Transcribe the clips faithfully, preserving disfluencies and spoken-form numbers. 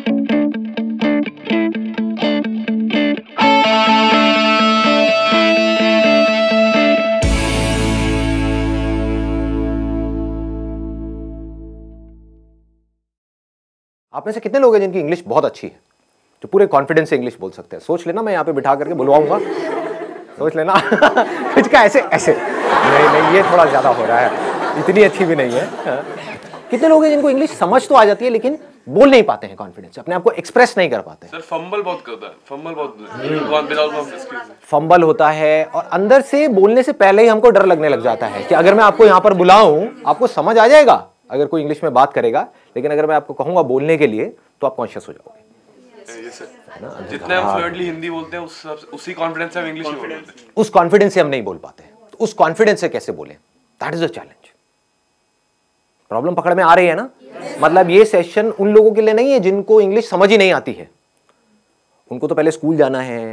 आप में से कितने लोग हैं जिनकी इंग्लिश बहुत अच्छी है, जो पूरे कॉन्फिडेंस से इंग्लिश बोल सकते हैं? सोच लेना, मैं यहाँ पे बिठा करके बुलवाऊंगा, सोच लेना। कुछ का ऐसे ऐसे नहीं नहीं, ये थोड़ा ज्यादा हो रहा है, इतनी अच्छी भी नहीं है। कितने लोग हैं जिनको इंग्लिश समझ तो आ जाती है लेकिन बोल नहीं पाते हैं कॉन्फिडेंस, अपने आप को एक्सप्रेस नहीं कर पाते? सर फंबल बहुत करता है, फंबल बहुत फंबल होता है और अंदर से बोलने से पहले ही हमको डर लगने लग जाता है कि अगर मैं आपको यहाँ पर बुलाऊं आपको समझ आ जाएगा अगर कोई इंग्लिश में बात करेगा, लेकिन अगर मैं आपको कहूंगा बोलने के लिए तो आप कॉन्शियस हो जाओगे। जितने हम फ्लुएंटली हिंदी बोलते हैं उस उसी कॉन्फिडेंस से हम इंग्लिश बोलते हैं। उस कॉन्फिडेंस से हम नहीं बोल पाते, तो उस कॉन्फिडेंस से कैसे बोलें? That is the challenge. Problem पकड़ में आ रही है ना? yes. मतलब ये सेशन उन लोगों के लिए नहीं है जिनको इंग्लिश समझ ही नहीं आती है, उनको तो पहले स्कूल जाना है,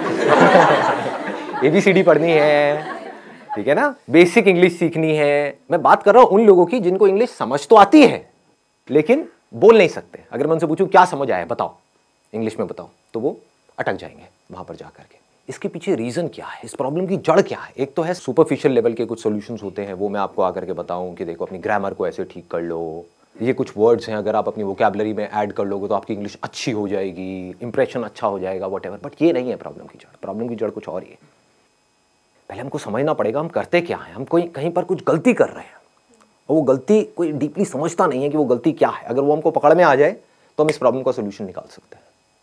एबीसीडी पढ़नी है, ठीक है ना, बेसिक इंग्लिश सीखनी है। मैं बात कर रहा हूं उन लोगों की जिनको इंग्लिश समझ तो आती है लेकिन बोल नहीं सकते। अगर मैं उनसे पूछूं क्या समझ आया बताओ, इंग्लिश में बताओ, तो वो अटक जाएंगे वहां पर जाकर के। इसके पीछे रीजन क्या है, इस प्रॉब्लम की जड़ क्या है? एक तो है सुपरफिशियल लेवल के कुछ सॉल्यूशंस होते हैं, वो मैं आपको आकर के बताऊं कि देखो अपनी ग्रामर को ऐसे ठीक कर लो, ये कुछ वर्ड्स हैं अगर आप अपनी वोकैबुलरी में ऐड कर लोगे तो आपकी इंग्लिश अच्छी हो जाएगी, इंप्रेशन अच्छा हो जाएगा, व्हाटएवर। बट ये नहीं है प्रॉब्लम की जड़। प्रॉब्लम की जड़ कुछ और ही है। पहले हमको समझना पड़ेगा हम करते क्या है। हम कोई कहीं पर कुछ गलती कर रहे हैं और वो गलती कोई डीपली समझता नहीं है कि वो गलती क्या है। अगर वो हमको पकड़ में आ जाए तो हम इस प्रॉब्लम का सोल्यूशन निकाल सकते हैं।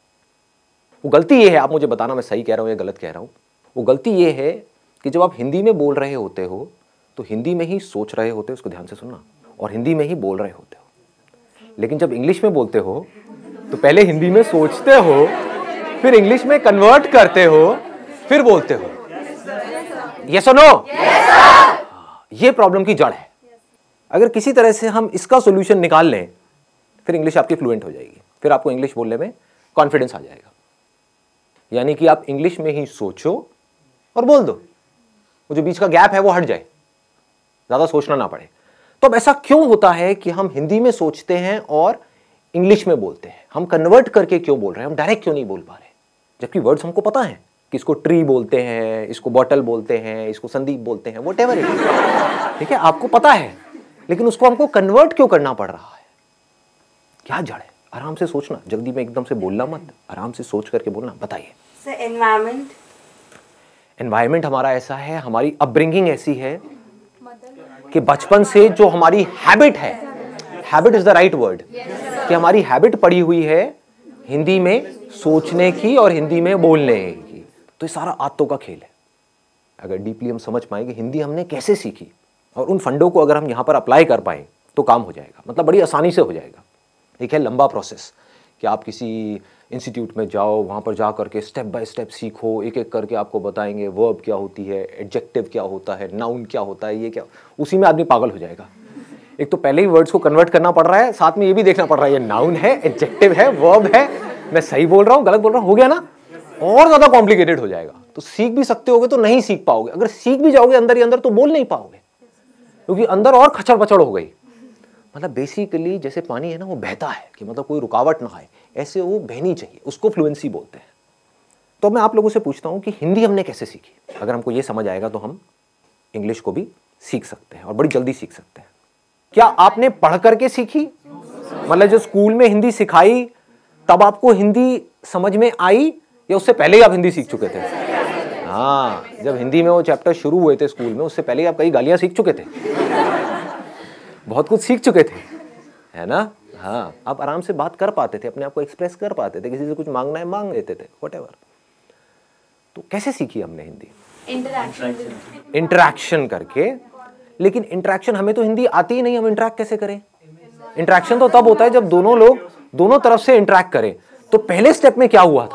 वो गलती ये है, आप मुझे बताना मैं सही कह रहा हूँ या गलत कह रहा हूँ। वो गलती ये है कि जब आप हिंदी में बोल रहे होते हो तो हिंदी में ही सोच रहे होते हो, उसको ध्यान से सुनना, और हिंदी में ही बोल रहे होते हो। लेकिन जब इंग्लिश में बोलते हो तो पहले हिंदी में सोचते हो, फिर इंग्लिश में कन्वर्ट करते हो, फिर बोलते हो। यस और नो? ये प्रॉब्लम की जड़ है। अगर किसी तरह से हम इसका सॉल्यूशन निकाल लें फिर इंग्लिश आपकी फ्लुएंट हो जाएगी, फिर आपको इंग्लिश बोलने में कॉन्फिडेंस आ जाएगा। यानी कि आप इंग्लिश में ही सोचो और बोल दो, वो जो बीच का गैप है वो हट जाए, ज्यादा सोचना ना पड़े। तो अब ऐसा क्यों होता है कि हम हिंदी में सोचते हैं और इंग्लिश में बोलते हैं? हम कन्वर्ट करके क्यों बोल रहे हैं? हम डायरेक्ट क्यों नहीं बोल पा रहे? जबकि वर्ड्स हमको पता है कि इसको ट्री बोलते हैं, इसको बॉटल बोलते हैं, इसको संदीप बोलते हैं, व्हाटएवर इट इज, ठीक है, आपको पता है, लेकिन उसको हमको कन्वर्ट क्यों करना पड़ रहा है? क्या जड़ है? आराम से सोचना, जल्दी में एकदम से बोलना मत, आराम से सोच करके बोलना। बताइए सर। एनवायरनमेंट एनवायरनमेंट हमारा ऐसा है, हमारी अपब्रिंगिंग ऐसी है कि बचपन से जो हमारी हैबिट है, habit is the right word, कि हमारी हैबिट पड़ी हुई है हिंदी में सोचने की और हिंदी में बोलने की। तो ये सारा आदतों का खेल है। अगर डीपली हम समझ पाए कि हिंदी हमने कैसे सीखी और उन फंडों को अगर हम यहाँ पर अप्लाई कर पाए तो काम हो जाएगा, मतलब बड़ी आसानी से हो जाएगा। एक है लंबा प्रोसेस कि आप किसी इंस्टीट्यूट में जाओ, वहाँ पर जा करके स्टेप बाय स्टेप सीखो, एक एक करके आपको बताएंगे वर्ब क्या होती है, एडजेक्टिव क्या होता है, नाउन क्या होता है, ये क्या, उसी में आदमी पागल हो जाएगा। एक तो पहले ही वर्ड्स को कन्वर्ट करना पड़ रहा है, साथ में ये भी देखना पड़ रहा है ये नाउन है, एडजेक्टिव है, वर्ब है, मैं सही बोल रहा हूँ गलत बोल रहा हूँ, हो गया ना? और ज्यादा कॉम्प्लिकेटेड हो जाएगा। तो सीख भी सकते होगे तो नहीं सीख पाओगे, अगर सीख भी जाओगे अंदर ही अंदर तो बोल नहीं पाओगे, क्योंकि अंदर और खचड़ पचड़ हो गई। मतलब बेसिकली जैसे पानी है ना, वो बहता है कि मतलब कोई रुकावट ना आए, ऐसे वो बहनी चाहिए, उसको फ्लुएंसी बोलते हैं। तो मैं आप लोगों से पूछता हूं कि हिंदी हमने कैसे सीखी? अगर हमको ये समझ आएगा तो हम इंग्लिश को भी सीख सकते हैं और बड़ी जल्दी सीख सकते हैं। क्या आपने पढ़ करके सीखी? मतलब जो स्कूल में हिंदी सिखाई तब आपको हिंदी समझ में आई, या उससे पहले ही आप हिंदी सीख चुके थे? हाँ, जब हिंदी में वो चैप्टर शुरू हुए थे स्कूल में, उससे पहले ही आप कई गालियां सीख चुके थे, बहुत कुछ सीख चुके थे, है ना? हाँ, आप आराम से बात कर पाते थे, अपने आप को एक्सप्रेस कर पाते थे, किसी से कुछ मांगना है मांग लेते थे, व्हाटएवर। तो कैसे सीखी हमने हिंदी? इंटरैक्शन इंटरैक्शन करके। लेकिन इंटरैक्शन, हमें तो हिंदी आती ही नहीं, हम इंटरैक्ट कैसे करें? इंटरैक्शन तो तब होता है जब दोनों लोग दोनों तरफ से इंटरैक्ट करें। तो पहले स्टेप में क्या हुआ था?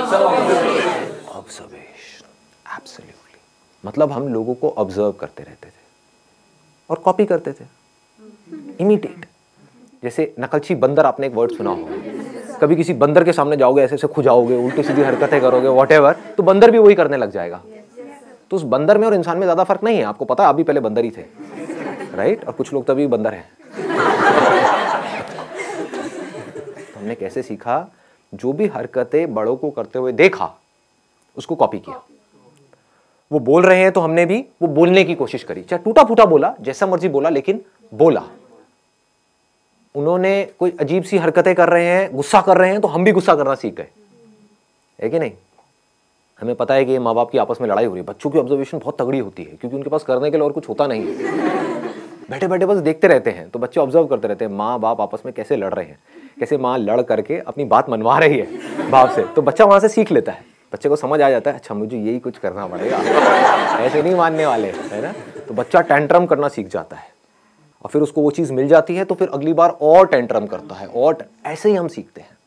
ऑब्जर्वेशन। एब्सोल्युटली। मतलब हम लोगों को ऑब्जर्व करते रहते थे और कॉपी करते थे, इमिटेट। जैसे नकलची बंदर, आपने एक वर्ड सुना होगा, कभी किसी बंदर के सामने जाओगे, ऐसे ऐसे खुजाओगे, उल्टी सीधी हरकतें करोगे, व्हाटएवर, तो बंदर भी वही करने लग जाएगा। तो उस बंदर में और इंसान में ज्यादा फर्क नहीं है, आपको पता है, आप भी पहले बंदर ही थे, राइट? और कुछ लोग तभी बंदर हैं। तो हमने कैसे सीखा? जो भी हरकतें बड़ों को करते हुए देखा उसको कॉपी किया। वो बोल रहे हैं तो हमने भी वो बोलने की कोशिश करी, चाहे टूटा फूटा बोला, जैसा मर्जी बोला, लेकिन बोला। उन्होंने कोई अजीब सी हरकतें कर रहे हैं, गुस्सा कर रहे हैं, तो हम भी गुस्सा करना सीख गए, है कि नहीं? हमें पता है कि माँ बाप की आपस में लड़ाई हो रही है, बच्चों की ऑब्जर्वेशन बहुत तगड़ी होती है क्योंकि उनके पास करने के लिए और कुछ होता नहीं है। बैठे बैठे बस देखते रहते हैं, तो बच्चे ऑब्जर्व करते रहते हैं माँ बाप आपस में कैसे लड़ रहे हैं, कैसे माँ लड़ करके अपनी बात मनवा रही है बाप से, तो बच्चा वहां से सीख लेता है। बच्चे को समझ आ जाता है, अच्छा मुझे यही कुछ करना पड़ेगा, ऐसे नहीं मानने वाले, है ना? तो बच्चा टेंट्रम करना सीख जाता है और फिर उसको वो चीज़ मिल जाती है तो फिर अगली बार और टेंट्रम करता है, और ऐसे ही हम सीखते हैं।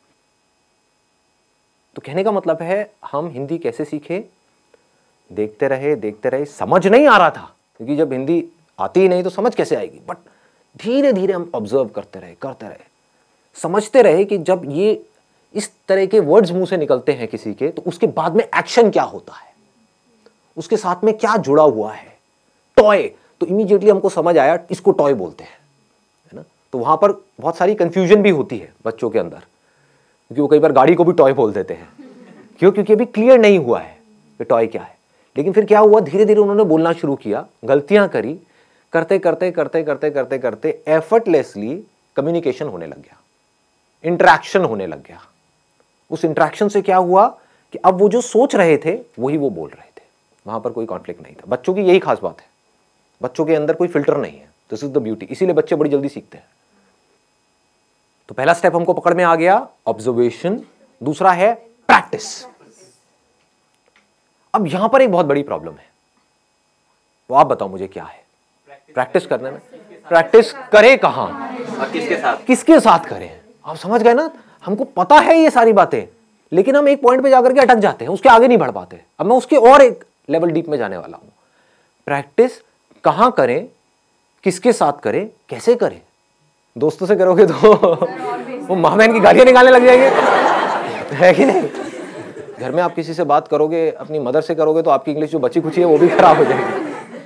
तो कहने का मतलब है हम हिंदी कैसे सीखे? देखते रहे देखते रहे, समझ नहीं आ रहा था क्योंकि जब हिंदी आती ही नहीं तो समझ कैसे आएगी, बट धीरे धीरे हम ऑब्जर्व करते रहे करते रहे समझते रहे कि जब ये इस तरह के वर्ड्स मुंह से निकलते हैं किसी के, तो उसके बाद में एक्शन क्या होता है, उसके साथ में क्या जुड़ा हुआ है। टॉय, तो इमीडिएटली हमको समझ आया इसको टॉय बोलते हैं, है ना? तो वहां पर बहुत सारी कंफ्यूजन भी होती है बच्चों के अंदर, क्योंकि वो कई बार गाड़ी को भी टॉय बोल देते हैं। क्यों? क्योंकि अभी क्लियर नहीं हुआ है कि टॉय क्या है। लेकिन फिर क्या हुआ, धीरे धीरे उन्होंने बोलना शुरू किया, गलतियां करी, करते करते करते करते करते करते एफर्टलेसली कम्युनिकेशन होने लग गया, इंटरेक्शन होने लग गया। उस इंटरेक्शन से क्या हुआ कि अब वो जो सोच रहे थे वही वो बोल रहे थे, वहां पर कोई कॉन्फ्लिक्ट नहीं था। बच्चों की यही खास बात है, बच्चों के अंदर कोई फिल्टर नहीं है, दिस इज द ब्यूटी, इसीलिए बच्चे बड़ी जल्दी सीखते हैं। तो पहला स्टेप हमको पकड़ में आ गया, ऑब्जर्वेशन। दूसरा है प्रैक्टिस। अब यहां पर एक बहुत बड़ी प्रॉब्लम है, वो आप बताओ मुझे क्या है? प्रैक्टिस करने में, प्रैक्टिस करे कहां और किसके साथ किसके साथ करें? आप समझ गए ना? हमको पता है ये सारी बातें, लेकिन हम एक पॉइंट पे जाकर के अटक जाते हैं, उसके आगे नहीं बढ़ पाते। अब मैं उसके और एक लेवल डीप में जाने वाला हूं। प्रैक्टिस कहां करें, किसके साथ करें, कैसे करें? दोस्तों से करोगे तो वो माँ बहन की गालियां निकालने लग जाएंगे, है कि नहीं? घर में आप किसी से बात करोगे, अपनी मदर से करोगे, तो आपकी इंग्लिश जो बची खुची है वो भी खराब हो जाएगी।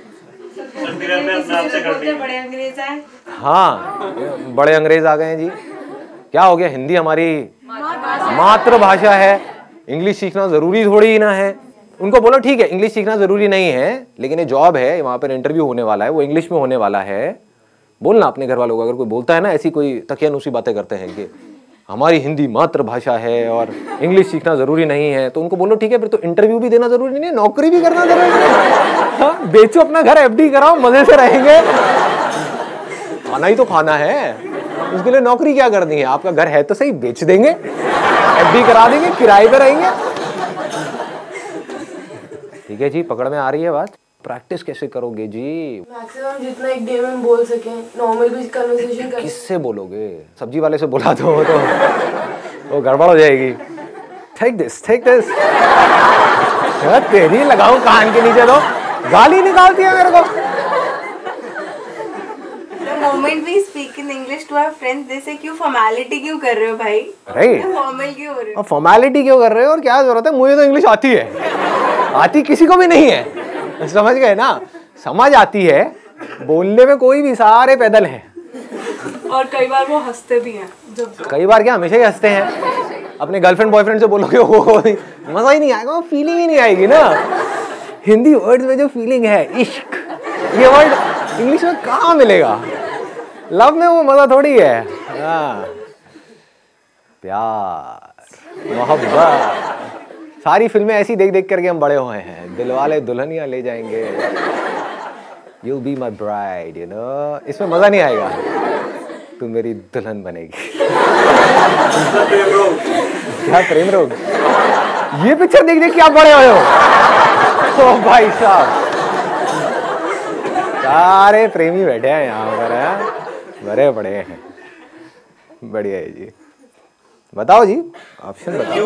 बड़े अंग्रेज आए। हाँ, बड़े अंग्रेज आ गए हैं जी। क्या हो गया? हिंदी हमारी मातृभाषा है, इंग्लिश सीखना जरूरी थोड़ी ही ना है। उनको बोलो ठीक है इंग्लिश सीखना जरूरी नहीं है, लेकिन ये जॉब है, वहां पर इंटरव्यू होने वाला है, वो इंग्लिश में होने वाला है। बोलना अपने घर वालों को, अगर कोई बोलता है ना ऐसी कोई तकियानुसी बातें करते हैं कि हमारी हिंदी मातृभाषा है और इंग्लिश सीखना जरूरी नहीं है, तो उनको बोलो ठीक है फिर तो इंटरव्यू भी देना जरूरी नहीं है, नौकरी भी करना जरूरी नहीं है। हाँ, बेचो अपना घर, एफडी कराओ, मजे से रहेंगे। खाना ही तो खाना है, उसके लिए नौकरी क्या करनी है? आपका घर है तो सही, बेच देंगे, एफडी करा देंगे, किराए पे रहेंगे। ठीक है जी, पकड़ में आ रही है बात? प्रैक्टिस कैसे करोगे जी? मैक्सिमम जितना एक डे में बोल सके, नॉर्मल भी कन्वर्सेशन कर। किससे बोलोगे? सब्जी वाले से बोला तो वो तो वो गड़बड़ हो जाएगी। Take this, take this. तेरी लगाऊं कान के नीचे, तो गाली निकालती है मेरे को। The moment we speak in English to our friends, they say क्यों फॉर्मेलिटी क्यों कर रहे हो भाई? राइट, फॉर्मल क्यों हो रहे हो? फॉर्मेलिटी क्यों कर रहे हो और क्या जरूरत है? मुझे तो इंग्लिश आती है, आती किसी को भी नहीं है, समझ गए ना? समझ आती है, बोलने में कोई भी, सारे पैदल हैं। और कई बार वो हंसते भी हैं जब कई बार क्या, हमेशा ही हंसते हैं। अपने गर्लफ्रेंड बॉयफ्रेंड से बोलोगे वो मजा ही नहीं आएगा, फीलिंग ही नहीं आएगी ना। हिंदी वर्ड्स में जो फीलिंग है, इश्क, ये वर्ड इंग्लिश में कहाँ मिलेगा? लव में वो मजा थोड़ी है। हाँ, प्यार, मोहब्बत, सारी फिल्में ऐसी देख देख करके हम बड़े हुए हैं। दिलवाले दुल्हनिया ले जाएंगे, You'll be my bride, you know? इसमें मजा नहीं आएगा, तू मेरी दुल्हन बनेगी। क्या प्रेम रोग? ये पिक्चर देख देख के आप बड़े हुए हो। ओ भाई साहब, सारे प्रेमी बैठे हैं यहाँ पर, है बड़े बड़े हैं। बढ़िया है जी। बताओ जी, ऑप्शन बताओ।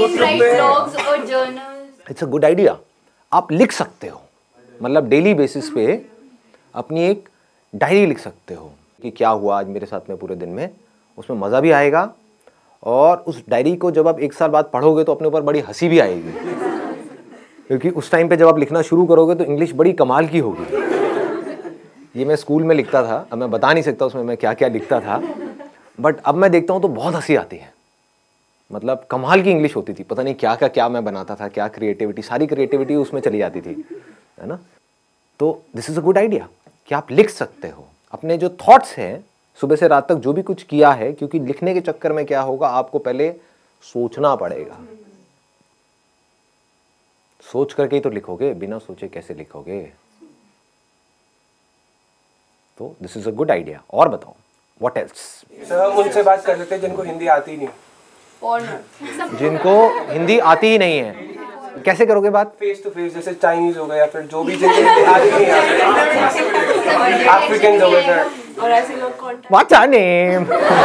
It's a good idea. आप लिख सकते हो, मतलब डेली बेसिस पे अपनी एक डायरी लिख सकते हो कि क्या हुआ आज मेरे साथ में पूरे दिन में। उसमें मज़ा भी आएगा, और उस डायरी को जब आप एक साल बाद पढ़ोगे तो अपने ऊपर बड़ी हंसी भी आएगी, क्योंकि उस टाइम पे जब आप लिखना शुरू करोगे तो इंग्लिश बड़ी कमाल की होगी। ये मैं स्कूल में लिखता था, अब मैं बता नहीं सकता उसमें मैं क्या क्या लिखता था, बट अब मैं देखता हूँ तो बहुत हंसी आती है। मतलब कमाल की इंग्लिश होती थी, पता नहीं क्या क्या क्या मैं बनाता था, क्या क्रिएटिविटी, सारी क्रिएटिविटी उसमें चली जाती थी, है ना। तो this is a good idea कि आप लिख सकते हो अपने जो थॉट्स हैं, सुबह से रात तक जो भी कुछ किया है, क्योंकि लिखने के चक्कर में क्या होगा, आपको पहले सोचना पड़ेगा। सोच करके ही तो लिखोगे, बिना सोचे कैसे लिखोगे। तो this is a good idea. और बताओ व्हाट एल्स। सर हम उनसे बात कर लेते हैं जिनको हिंदी आती ही नहीं, जिनको हिंदी आती ही नहीं है, कैसे करोगे बात? फेस टू फेस, जैसे चाइनीज हो गए या फिर जो भी जिनको हिंदी आती नहीं है, अफ्रीकन हो गए और ऐसे लोग contact. What's your name?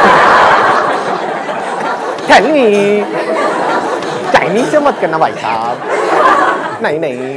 Tell me. Chinese से मत करना भाई साहब, नहीं नहीं।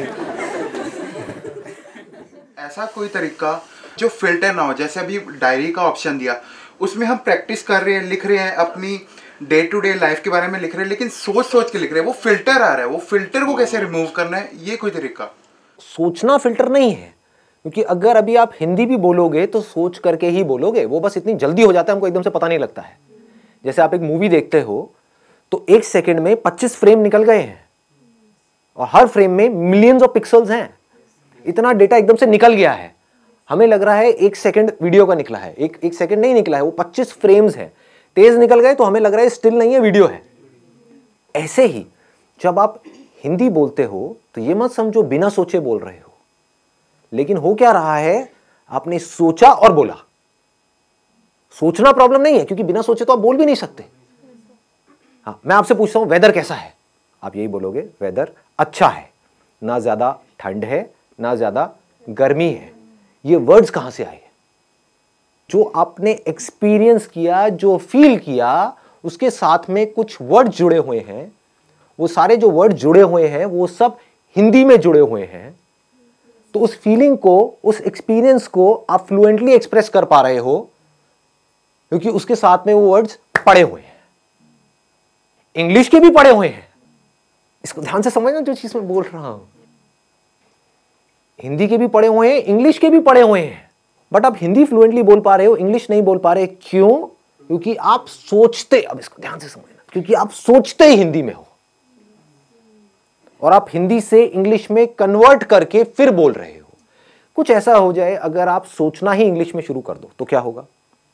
ऐसा कोई तरीका जो फिल्टर ना हो, जैसे अभी डायरी का ऑप्शन दिया, उसमें हम प्रैक्टिस कर रहे हैं, लिख रहे हैं, अपनी डे टू डे लाइफ के बारे में लिख रहे हैं, लेकिन सोच सोच के लिख रहे हैं, वो फिल्टर आ रहा है, वो फिल्टर को कैसे रिमूव करना है, ये कोई तरीका? सोचना फिल्टर नहीं है, क्योंकि अगर अभी आप हिंदी भी बोलोगे तो सोच करके ही बोलोगे, वो बस इतनी जल्दी हो जाता है, हमको एकदम से पता नहीं लगता है। जैसे आप एक मूवी देखते हो तो एक सेकंड में पच्चीस फ्रेम निकल गए हैं और हर फ्रेम में मिलियंस ऑफ पिक्सल्स हैं, इतना डेटा एकदम से निकल गया है। हमें लग रहा है एक सेकंड वीडियो का निकला है, एक एक सेकंड नहीं निकला है, वो पच्चीस फ्रेम्स है, तेज निकल गए तो हमें लग रहा है स्टिल नहीं है, वीडियो है। ऐसे ही जब आप हिंदी बोलते हो तो ये मत समझो बिना सोचे बोल रहे हो, लेकिन हो क्या रहा है, आपने सोचा और बोला। सोचना प्रॉब्लम नहीं है, क्योंकि बिना सोचे तो आप बोल भी नहीं सकते। हाँ, मैं आपसे पूछता हूं वेदर कैसा है, आप यही बोलोगे वेदर अच्छा है, ना ज्यादा ठंड है ना ज्यादा गर्मी है। ये वर्ड्स कहां से आए? जो आपने एक्सपीरियंस किया, जो फील किया, उसके साथ में कुछ वर्ड जुड़े हुए हैं। वो सारे जो वर्ड जुड़े हुए हैं वो सब हिंदी में जुड़े हुए हैं। तो उस फीलिंग को, उस एक्सपीरियंस को आप फ्लुएंटली एक्सप्रेस कर पा रहे हो, क्योंकि उसके साथ में वो वर्ड्स पड़े हुए हैं। इंग्लिश के भी पड़े हुए हैं, इसको ध्यान से समझना जो चीज मैं बोल रहा हूं। हिंदी के भी पड़े हुए हैं, इंग्लिश के भी पड़े हुए हैं, बट आप हिंदी फ्लुएंटली बोल पा रहे हो, इंग्लिश नहीं बोल पा रहे। क्यों? क्योंकि आप सोचते, अब इसको ध्यान से समझना, क्योंकि आप सोचते ही हिंदी में हो और आप हिंदी से इंग्लिश में कन्वर्ट करके फिर बोल रहे हो। कुछ ऐसा हो जाए, अगर आप सोचना ही इंग्लिश में शुरू कर दो तो क्या होगा?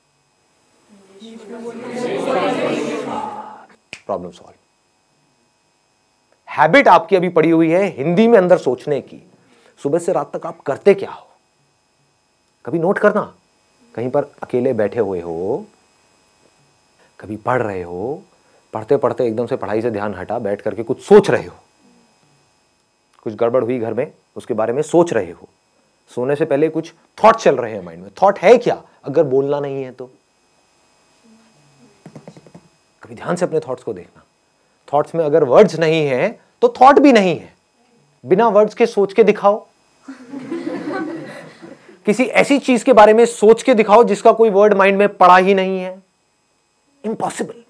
Problem solve. हैबिट आपकी अभी पड़ी हुई है हिंदी में अंदर सोचने की। सुबह से रात तक आप करते क्या हो? कभी नोट करना, कहीं पर अकेले बैठे हुए हो, कभी पढ़ रहे हो, पढ़ते पढ़ते एकदम से पढ़ाई से ध्यान हटा, बैठ करके कुछ सोच रहे हो, कुछ गड़बड़ हुई घर में, उसके बारे में सोच रहे हो, सोने से पहले कुछ थॉट चल रहे हैं माइंड में। थॉट है क्या अगर बोलना नहीं है तो? कभी ध्यान से अपने थॉट्स को देखना। थॉट्स में अगर वर्ड्स नहीं है तो थॉट भी नहीं है। बिना वर्ड्स के सोच के दिखाओ, किसी ऐसी चीज के बारे में सोच के दिखाओ जिसका कोई वर्ड माइंड में पड़ा ही नहीं है। इम्पॉसिबल।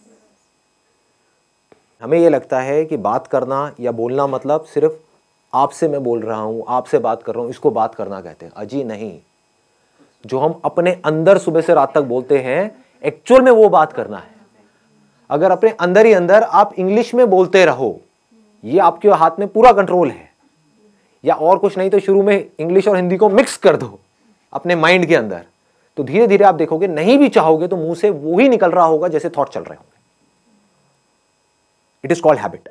हमें यह लगता है कि बात करना या बोलना मतलब सिर्फ आपसे मैं बोल रहा हूं, आपसे बात कर रहा हूं, इसको बात करना कहते हैं। अजी नहीं, जो हम अपने अंदर सुबह से रात तक बोलते हैं, एक्चुअल में वो बात करना है। अगर अपने अंदर ही अंदर आप इंग्लिश में बोलते रहो, ये आपके हाथ में पूरा कंट्रोल है, या और कुछ नहीं तो शुरू में इंग्लिश और हिंदी को मिक्स कर दो अपने माइंड के अंदर, तो धीरे धीरे आप देखोगे, नहीं भी चाहोगे तो मुंह से वो ही निकल रहा होगा जैसे थॉट चल रहे होंगे। It is called habit.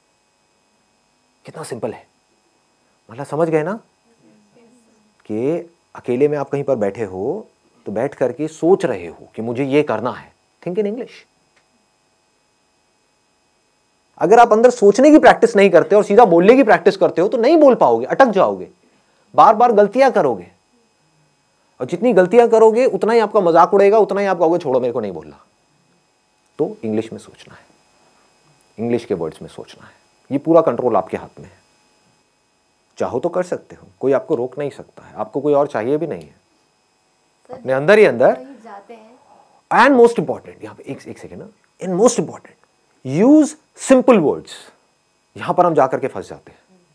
कितना सिंपल है, मतलब समझ गए ना कि अकेले में आप कहीं पर बैठे हो तो बैठ करके सोच रहे हो कि मुझे ये करना है। Think in English. अगर आप अंदर सोचने की प्रैक्टिस नहीं करते और सीधा बोलने की प्रैक्टिस करते हो तो नहीं बोल पाओगे, अटक जाओगे, बार बार गलतियां करोगे, और जितनी गलतियां करोगे उतना ही आपका मजाक उड़ेगा, उतना ही आप कहोगे छोड़ो मेरे को नहीं बोलना। तो इंग्लिश में सोचना है, इंग्लिश के वर्ड्स में सोचना है। ये पूरा कंट्रोल आपके हाथ में है। चाहो तो कर सकते हो, कोई आपको रोक नहीं सकता है, आपको कोई और चाहिए भी नहीं है, अपने अंदर ही अंदर। एंड मोस्ट इंपॉर्टेंट, यहां पे एक एक सेकेंड ना, in most important, use simple words. यहां पर हम जाकर के फंस जाते हैं।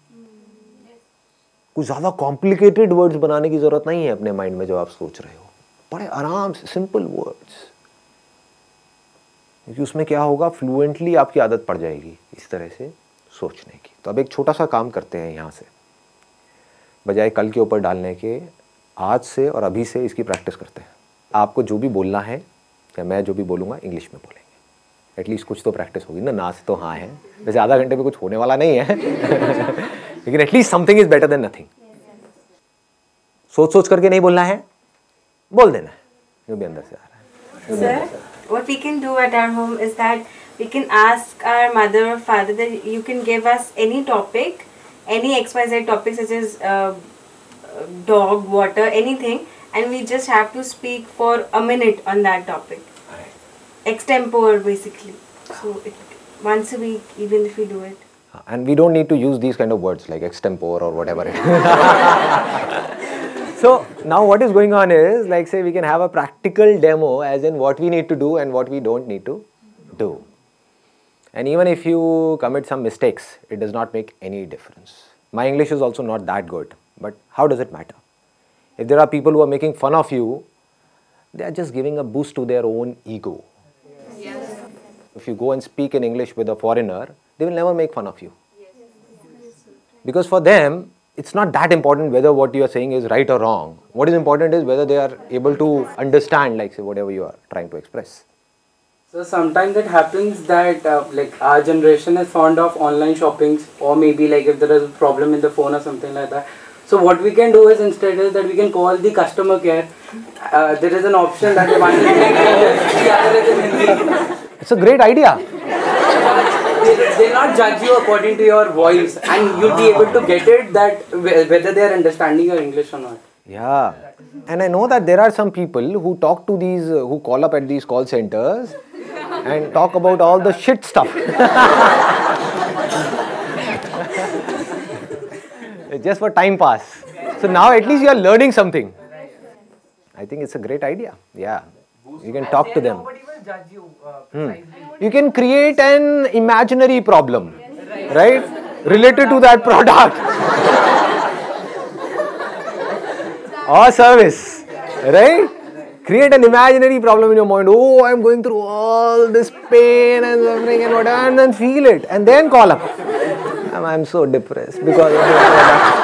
कुछ ज्यादा कॉम्प्लिकेटेड वर्ड्स बनाने की जरूरत नहीं है अपने माइंड में जो आप सोच रहे हो। बड़े आराम से सिंपल वर्ड्स। क्योंकि उसमें क्या होगा, फ्लुएंटली आपकी आदत पड़ जाएगी इस तरह से सोचने की। तो अब एक छोटा सा काम करते हैं यहाँ से, बजाय कल के ऊपर डालने के, आज से और अभी से इसकी प्रैक्टिस करते हैं। आपको जो भी बोलना है या मैं जो भी बोलूँगा इंग्लिश में बोलेंगे, एटलीस्ट कुछ तो प्रैक्टिस होगी ना। ना से तो हाँ है, वैसे आधा घंटे में कुछ होने वाला नहीं है लेकिन at least something is better than nothing. सोच सोच करके नहीं बोलना है, बोल देना है जो भी अंदर से आ रहा है। Sir, what we can do at our home is that we can ask our mother or father that you can give us any topic, any X Y Z topic such as uh, dog, water, anything, and we just have to speak for a minute on that topic. Extempore basically. So it, once a week, even if we do it. And we don't need to use these kind of words like extempore or whatever. So now what is going on is, like say we can have a practical demo as in what we need to do and what we don't need to do. And even if you commit some mistakes, it does not make any difference. My English is also not that good, but how does it matter? If there are people who are making fun of you, they are just giving a boost to their own ego. Yes. If you go and speak in English with a foreigner, they will never make fun of you. Because for them, it's not that important whether what you are saying is right or wrong. What is important is whether they are able to understand, like say, whatever you are trying to express. So sometimes it happens that uh, like our generation is fond of online shoppings, or maybe like if there is a problem in the phone or something like that. So what we can do is instead is that we can call the customer care. Uh, there is an option that one is in English, the other is in Hindi. It's a great idea. They will not judge you according to your voice, and you'll be able to get it that whether they are understanding your English or not. Yeah, and I know that there are some people who talk to these, uh, who call up at these call centers and talk about all the shit stuff. Just for time pass. So now at least you are learning something. I think it's a great idea. Yeah, you can talk to them. Nobody will judge you. Uh, Hmm. You can create an imaginary problem, right? Related to that product or service, right? Create an imaginary problem in your mind. Oh, I'm going through all this pain and suffering and whatever, and then feel it, and then call up. I'm, I'm so depressed because of this product.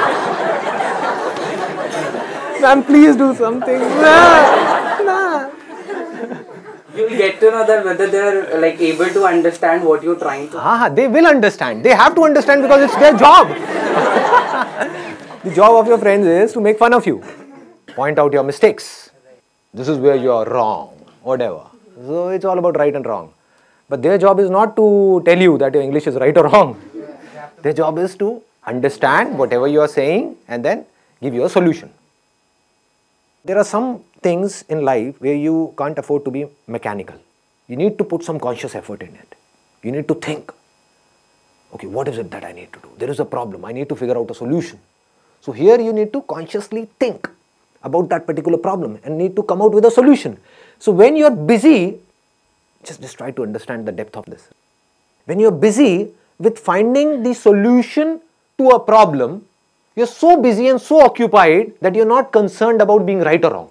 Man, please do something. Nah, nah. You will get to know that whether they are like able to understand what you're trying to. Ah, they will understand. They have to understand because it's their job. The job of your friends is to make fun of you, point out your mistakes. This is where you are wrong, whatever. So it's all about right and wrong. But their job is not to tell you that your English is right or wrong. Their job is to understand whatever you are saying and then give you a solution. There are some things in life where you can't afford to be mechanical. You need to put some conscious effort in it. You need to think, okay, what is it that I need to do? There is a problem. I need to figure out a solution. So here you need to consciously think about that particular problem and need to come out with a solution. So when you are busy, just, just try to understand the depth of this. When you are busy with finding the solution to a problem, you're so busy and so occupied that you're not concerned about being right or wrong.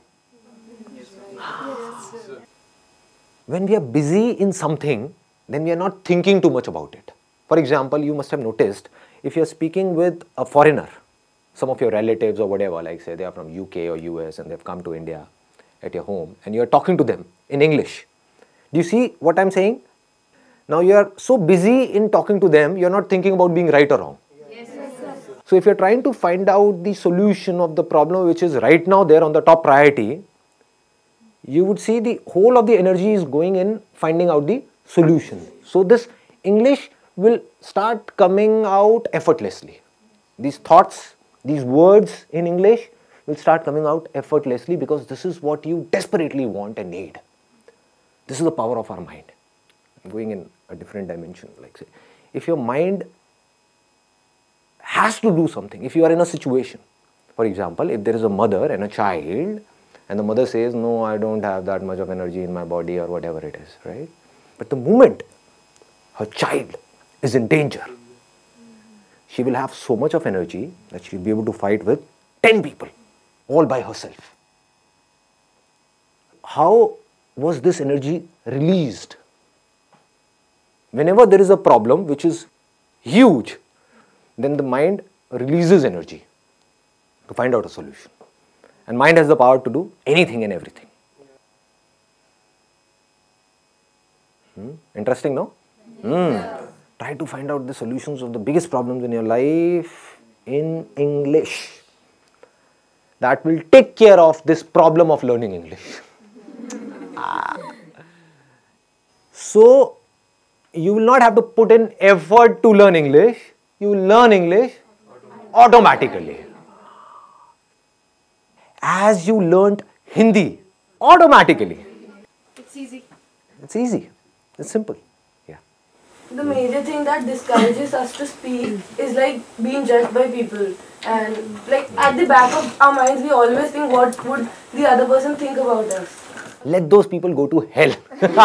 When we are busy in something, then we are not thinking too much about it. For example, you must have noticed, if you are speaking with a foreigner, some of your relatives or whatever, like say they are from U K or U S and they've come to India at your home, and you are talking to them in English. Do you see what I'm saying? Now you are so busy in talking to them, you're not thinking about being right or wrong. So if you're trying to find out the solution of the problem which is right now there on the top priority, you would see the whole of the energy is going in finding out the solution. So this English will start coming out effortlessly. These thoughts, these words in English will start coming out effortlessly because this is what you desperately want and need. This is the power of our mind. I'm going in a different dimension. Like say, if your mind has to do something, if you are in a situation, for example, if there is a mother and a child, and the mother says, no, I don't have that much of energy in my body or whatever it is, right? But the moment her child is in danger, she will have so much of energy that she will be able to fight with ten people, all by herself. How was this energy released? whenever there is a problem which is huge, then the mind releases energy to find out a solution. And mind has the power to do anything and everything. Hmm? Interesting, no? Hmm. Try to find out the solutions of the biggest problems in your life in English. That will take care of this problem of learning English. ah. So, you will not have to put in effort to learn English. You will learn English automatically. As you learnt Hindi automatically. It's easy. It's easy. It's simple. Yeah. The major thing that discourages us to speak is like being judged by people. And like at the back of our minds, we always think what would the other person think about us. Let those people go to hell.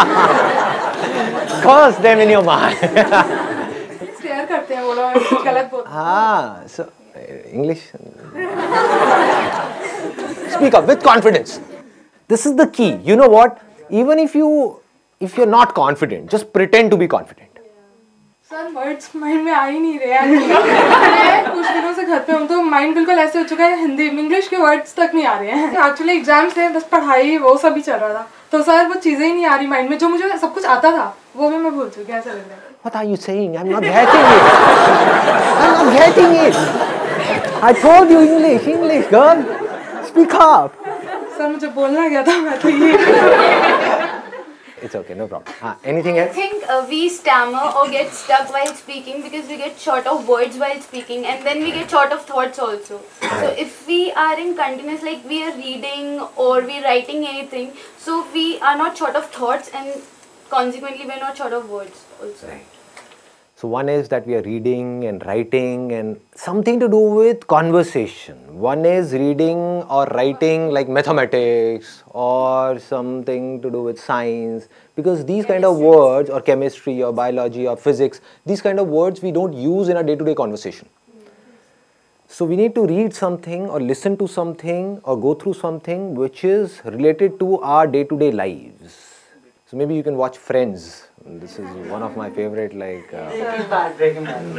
Curse them in your mind. Stare करते हैं वो लोग गलत बोलते हैं. Ah, so English. Speak up with confidence. This is the key. You know what? Even if you if you're not confident, just pretend to be confident. Sir words mind में आ ही नहीं रहे हैं. कुछ दिनों से घर पे हूँ तो माइंड बिल्कुल ऐसे हो चुका है, हिंदी इंग्लिश के वर्ड्स तक नहीं आ रहे हैं. एक्चुअली एग्जाम्स थे, बस पढ़ाई वो सब ही चल रहा था, तो सर वो चीज़ें ही नहीं आ रही माइंड में, जो मुझे सब कुछ आता था वो भी मैं भूल चुकी हूँ. ऐसा लग रहा है. What are you saying? I'm not getting it. I'm not getting it. I told you English, English, girl. Speak up. Sir मुझे बोलना क्या था, मैं तो ये. It's okay, no problem. Ah, anything else? I think uh, we stammer or get stuck while speaking because we get short of words while speaking, and then we get short of thoughts also. So if we are in continuous, like we are reading or we writing anything, so we are not short of thoughts, and consequently we are not short of words also. Right. So one is that we are reading and writing and something to do with conversation. One is reading or writing like mathematics or something to do with science, because these kind of words, or chemistry or biology or physics, these kind of words we don't use in our day-to-day conversation. So we need to read something or listen to something or go through something which is related to our day-to-day lives. So maybe you can watch Friends. This is one of my favorite, like uh, Breaking Bad.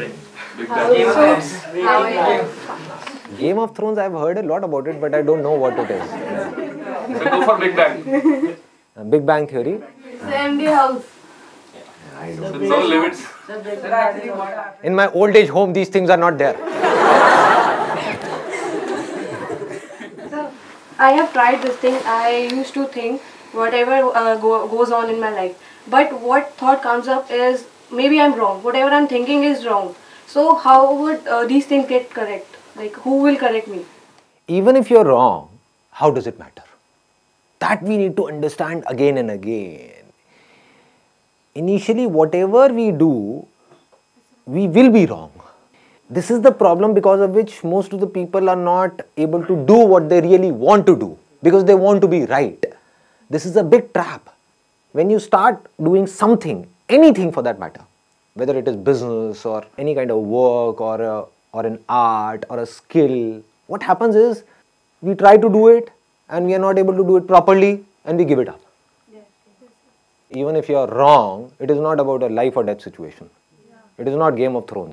Game of Thrones. I've heard a lot about it, but I don't know what it is. So go for Big Bang. Uh, Big Bang Theory. Empty house. I don't. With no limits. In my old age home, these things are not there. So I have tried this thing. I used to think whatever uh, go, goes on in my life. But what thought comes up is maybe I'm wrong. Whatever I'm thinking is wrong. So how would uh, these things get correct? Like who will correct me? Even if you're wrong, how does it matter? That we need to understand again and again. Initially, whatever we do, we will be wrong. This is the problem because of which most of the people are not able to do what they really want to do, because they want to be right. This is a big trap. When you start doing something, anything for that matter, whether it is business or any kind of work or, a, or an art or a skill, what happens is we try to do it and we are not able to do it properly and we give it up. Yes. Even if you are wrong, it is not about a life or death situation. Yeah. It is not Game of Thrones.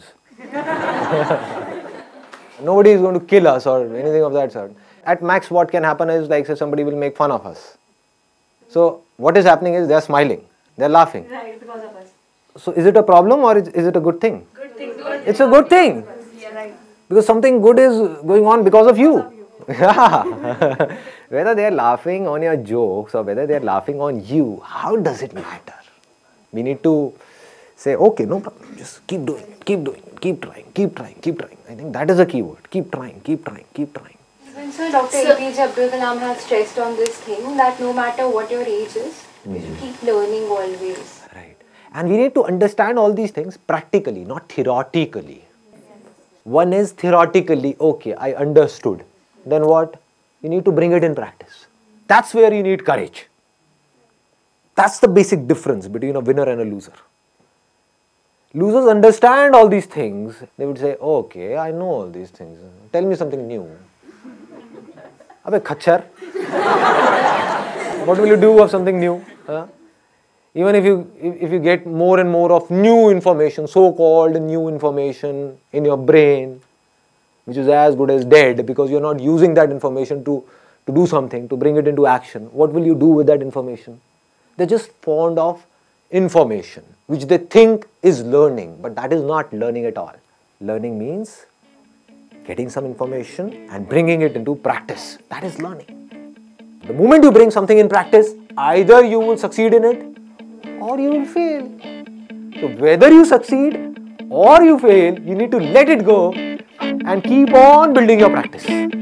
Nobody is going to kill us or anything of that sort. At max, what can happen is, like say, somebody will make fun of us. So what is happening is they are smiling, they are laughing. Right, because of us. So is it a problem or is, is it a good thing? Good thing. Good it's a good thing. Yeah, right. Because something good is going on because of you. Yeah. Whether they are laughing on your jokes or whether they are laughing on you, how does it matter? We need to say, okay, no problem, just keep doing it, keep doing it, keep trying, keep trying, keep trying. I think that is a key word. Keep trying, keep trying, keep trying. So Doctor A P J Abdul Kalam has stressed on this thing that no matter what your age is, you should keep learning always. Right. And we need to understand all these things practically, not theoretically. One is theoretically, okay, I understood. Then what? You need to bring it in practice. That's where you need courage. That's the basic difference between a winner and a loser. Losers understand all these things. They would say, okay, I know all these things. Tell me something new. Abhe khachar. What will you do of something new? Huh? Even if you if you get more and more of new information, so-called new information in your brain, which is as good as dead because you're not using that information to, to do something, to bring it into action, what will you do with that information? They're just fond of information, which they think is learning, but that is not learning at all. Learning means getting some information and bringing it into practice. That is learning. The moment you bring something in practice, either you will succeed in it or you will fail. So whether you succeed or you fail, you need to let it go and keep on building your practice.